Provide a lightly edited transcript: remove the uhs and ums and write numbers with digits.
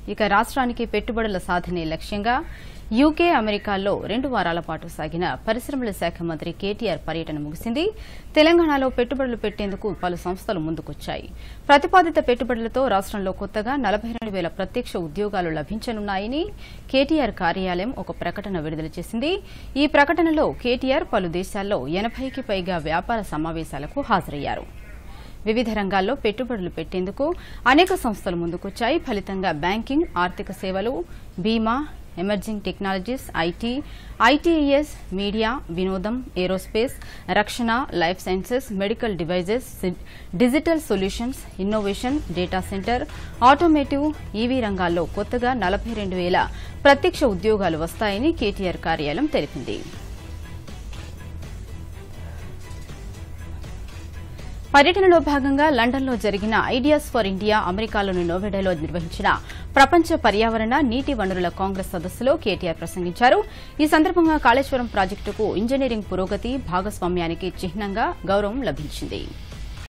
ఇక రాష్ట్రానికి పెట్టుబడుల సాధనే లక్ష్యంగా యూకే, అమెరికాల్లో 2 వారాల పాటు సాగిన పరిశ్రమల శాఖ మంత్రి కేటీఆర్ పర్యటన ముగిసింది. తెలంగాణలో పెట్టుబడులు పెట్టేందుకు పలు సంస్థలు ముందుకొచ్చాయి. ప్రతిపాదిత పెట్టుబడులతో రాష్ట్రంలో కొత్తగా 42,000 ప్రత్యక్ష ఉద్యోగాలు లభించనున్నాయని కేటీఆర్ కార్యాలయం ఒక ప్రకటన విడుదల చేసింది. ఈ ప్రకటనలో కేటీఆర్ పలు దేశాల్లో 80కి పైగా వ్యాపార సమావేశాలకు హాజరయ్యారు. వివిధ రంగాల్లో పెట్టుబడులు పెట్టేందుకు అనేక సంస్థలు ముందుకొచ్చాయి. ఫలితంగా బ్యాంకింగ్, ఆర్థిక సేవలు, బీమా, emerging technologies, IT, ITES, media, వినోదం, ఏరోస్పేస్, రక్షణ, life sciences, medical devices, digital solutions, innovation, data centre, automotive, EV రంగాల్లో కొత్తగా 42,000 ప్రత్యక్ష ఉద్యోగాలు వస్తాయని కేటీఆర్ కార్యాలయం తెలిపింది. పర్యటనలో భాగంగా లండన్లో జరిగిన ఐడియాస్ ఫర్ ఇండియా, అమెరికాలోని నోవెడాలో నిర్వహించిన ప్రపంచ పర్యావరణ, నీటి వనరుల కాంగ్రెస్ సదస్సులో కేటీఆర్ ప్రసంగించారు. ఈ సందర్భంగా కాళేశ్వరం ప్రాజెక్టుకు ఇంజనీరింగ్ పురోగతి, భాగస్వామ్యానికి చిహ్నంగా గౌరవం లభించింది.